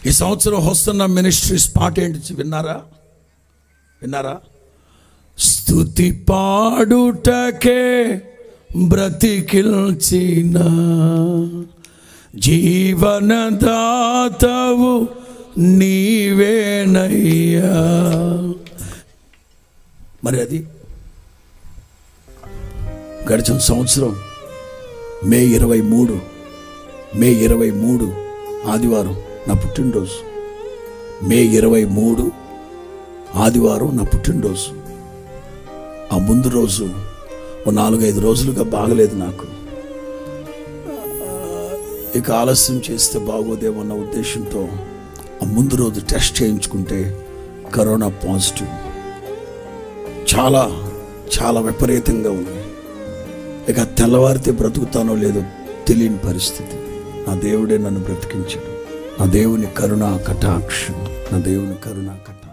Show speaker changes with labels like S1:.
S1: ఈ సంవత్సరం hosanna ministries పాట ఏంటి విన్నారా? స్తుతి పాడుటకే బ్రతికిల్చిన జీవనదాతవు నీవేనయ్యా. మరి అది గడిచిన సంవత్సరం మే 23 ఆదివారం నా పుట్టినరోజు. మే 23 ఆదివారం నా పుట్టినరోజు. ఆ ముందు రోజు 4-5 రోజులుగా బాగలేదు నాకు. ఇక ఆలస్యం చేస్తే బాగోదేమో అన్న ఉద్దేశంతో ఆ ముందు రోజు టెస్ట్ చేయించుకుంటే కరోనా పాజిటివ్. చాలా చాలా విపరీతంగా ఉంది. ఇక తెల్లవారితే బ్రతుకుతానో లేదో తెలియని పరిస్థితి. నా దేవుడే నన్ను బ్రతికించాడు. నా దేవుని కరుణా కటాక్షం.